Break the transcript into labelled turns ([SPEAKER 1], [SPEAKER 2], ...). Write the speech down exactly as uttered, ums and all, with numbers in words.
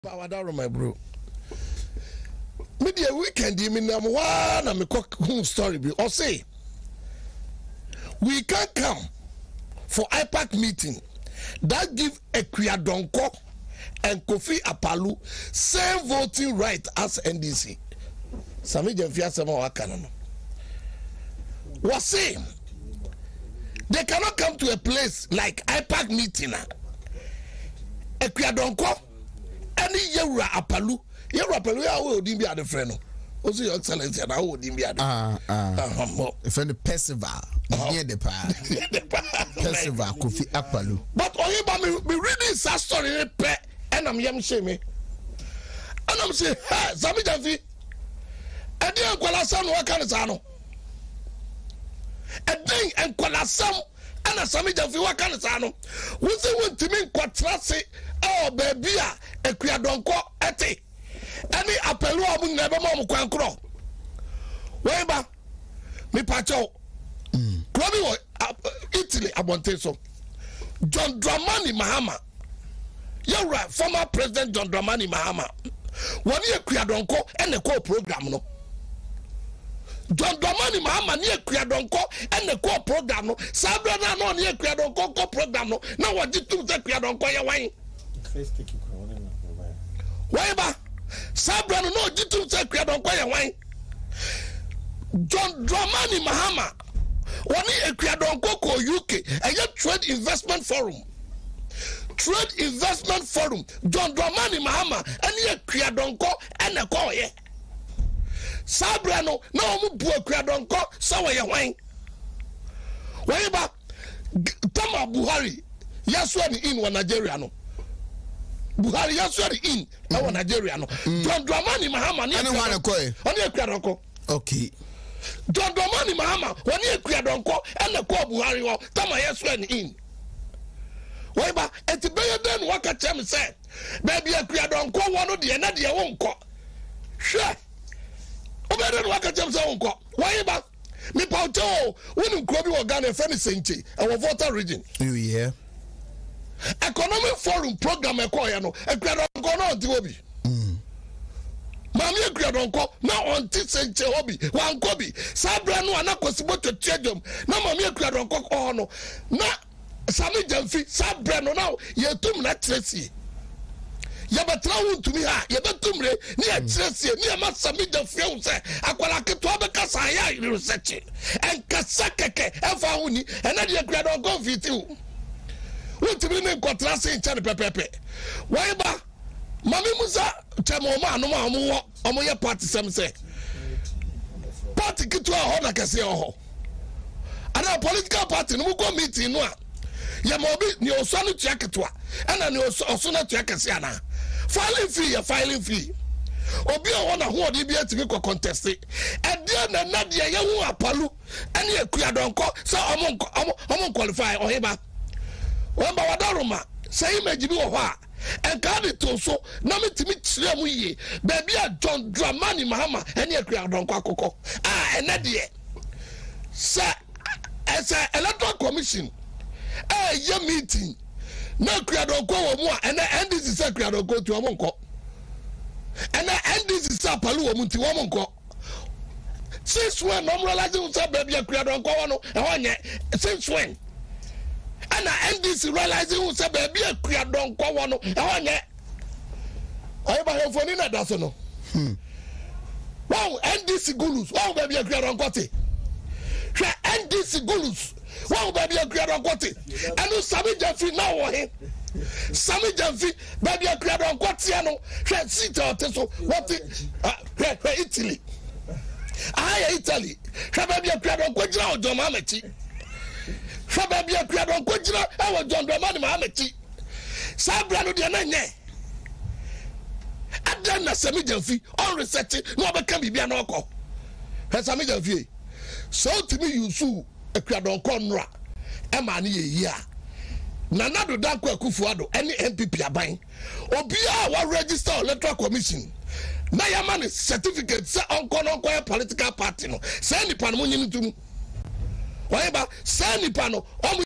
[SPEAKER 1] Power down, my bro. Media weekend, you mean I'm one and me cook home story be or say we can come for I PAC meeting that give Equia Donko and Kofi Apalu same voting right as N D C. Sami Jemfia Sama Wakana. Was saying they cannot come to a place like I PAC meeting. Equia Donko. Any Yura Apalu, Yura Apalu, I will be at the friend. Also, Your Excellency, and I would be at the ah, ah,
[SPEAKER 2] if any Percival, near the part, Percival, Kofi Apalu.
[SPEAKER 1] But Oyeba, me reading that story, and I'm young shaming. And I'm saying, ha, Sami Jafi, and then Kwalasan, what kind of Sano? And then, and Kwalasam, and a Sami Jafi, what kind of Sano? Was it when Timmy Quatrasi? Oh, baby, Equia Donko, Eti. Any Apelu among never mom quancro. Weba, me pacho. Kwame Italy, Abonteso. John Dramani Mahama. You're right, former President John Dramani Mahama. One year Equia Donko and the core program, no. John Dramani Mahama near Equia Donko and the core program, no. Sabra no near Equia Donko program, no. Now what did you say Equia Donko ya wine? Whatever, Sabra no jitu se Equia Donko ya wine. John Dramani Mahama, wani Equia Donko ko U K, and your Trade Investment Forum. Trade Investment Forum, John Dramani Mahama, and Equia Donko and the call ye. Sabra no, no mu bu Equia Donko, so ya wine. Whatever, Tama Buhari, Yaswani in one Nigeria no. Buhari Yaswani in one Nigeria no. John Dramani Mahama ni
[SPEAKER 2] Equia Donko.
[SPEAKER 1] Oni Equia Donko.
[SPEAKER 2] Okay.
[SPEAKER 1] John Dramani Mahama, wani Equia Donko, and the call Buhari wa Tama Yaswani in. Whatever, eti beye den waka chem say, baby Equia Donko wano di ena di wonko. Sure. Obere waka chem say wonko. Whatever. Me paucho wonu krobi wo Ghana friend Senchi our voter region.
[SPEAKER 2] You yeah.
[SPEAKER 1] Economic Forum program ekoya no Equia Donko no di obi. Mm. Mami Equia Donko na onti Senchi obi wan kobi. Sabra no anakosibo twetwedom na mami Equia Donko ko no na Sami Jamfi Sabra no now yetum na tresi. Yabatra wuntumi ha yebetumre ni a tresi ni ama Sami Jamfi hu se akwala keto abeka sa ya research en kasa keke efa hu ni ena de Equia Donko fiti hu wuntumi ne nkotra se nche pepepe waiba mami musa chemo ma no ma omo omo ye party sem se party kitu a ho na kase ho ana political party no go meeting no a ya mobi ni osanu tia ketwa ana ni osuna tia kase ana filing fee ya filing fee obi o na ho odi bi atimi ko contest e dia na na dia ye hu Apalu ani Equia Donko so omo omo qualify oheba wamba wadaruma say image bi wo ho a enka de to so na metimi kire mu ye baby a John Dramani Mahama ani Equia Donko akoko ah ene de sa as a electoral commission eh ye meeting na Equia Donko wo mu a ene N D C say Equia Donko tu omo nko ene N D C say Apalu wo mu ti wo mo nko since when no realizing say baby Equia Donko wo no e ho nye since when and N D C realizing who say baby Equia Donko wo no e ho nye ayeba hefoni na daso no hmm wow N D C gulus wow baby Equia Donko te hwe N D C gulus wow baby Equia Donko te anu Sami Jafi na wo he Sami Jafi baby Equia Donko te no hwe sita te so what hwe hwe Italy ah Italy hwe baby Equia Donko gira ojo ma mechi hwe baby Equia Donko gira e wo John Dramani Mahama mechi Sabra no de na nye adan na Sami Jafi on research no obeka bibia na okọ hwe Sami Jafi so timi yusu Equia Donko nra e ma na ye yi a Nana do Danko Akufo-Addo any M P P aban obi a wa register electoral commission na ya man certificate say onko no onko political party no say nipa no nyini tum why ba say nipa no